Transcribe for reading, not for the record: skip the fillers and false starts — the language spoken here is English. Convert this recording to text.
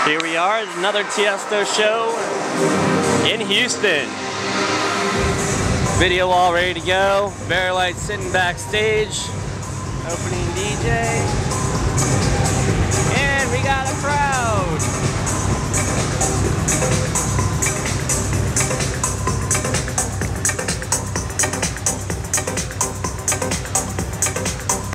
Here we are, another Tiesto show in Houston. Video all ready to go. Barry Light sitting backstage, opening DJ.